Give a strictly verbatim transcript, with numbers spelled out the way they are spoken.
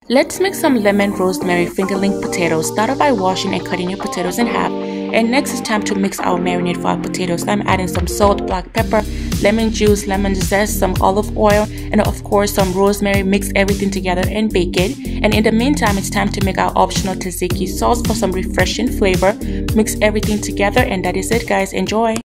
Let's make some lemon rosemary fingerling potatoes. Start off by washing and cutting your potatoes in half. And next it's time to mix our marinade for our potatoes. I'm adding some salt, black pepper, lemon juice, lemon zest, some olive oil, and of course some rosemary. Mix everything together and bake it. And in the meantime, it's time to make our optional tzatziki sauce for some refreshing flavor. Mix everything together, and that is it, guys. Enjoy!